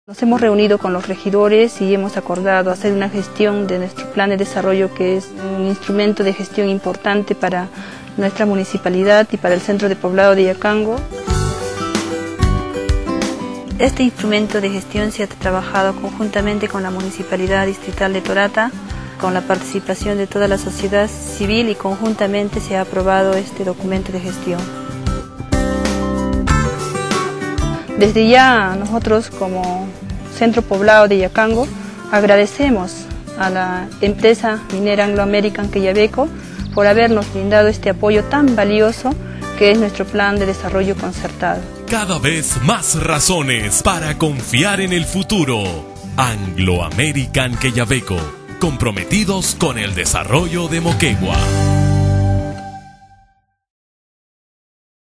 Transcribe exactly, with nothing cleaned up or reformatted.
Nos hemos reunido con los regidores y hemos acordado hacer una gestión de nuestro plan de desarrollo, que es un instrumento de gestión importante para nuestra municipalidad y para el centro de poblado de Yacango. Este instrumento de gestión se ha trabajado conjuntamente con la Municipalidad Distrital de Torata, con la participación de toda la sociedad civil, y conjuntamente se ha aprobado este documento de gestión. Desde ya nosotros, como Centro Poblado de Yacango, agradecemos a la empresa minera Anglo American Quellaveco por habernos brindado este apoyo tan valioso que es nuestro plan de desarrollo concertado. Cada vez más razones para confiar en el futuro. Anglo American Quellaveco, comprometidos con el desarrollo de Moquegua.